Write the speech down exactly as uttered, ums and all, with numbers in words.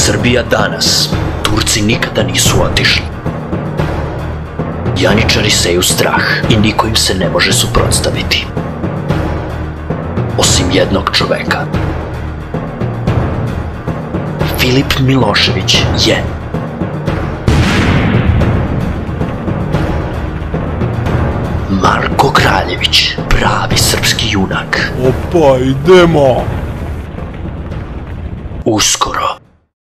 Srbija danas, Turci nikada nisu otišli. Janičari seju strah i niko im se ne može suprotstaviti. Osim jednog čoveka. Filip Milošević je Marko Kraljević, pravi srpski junak. Opa, idemo! Uskoro.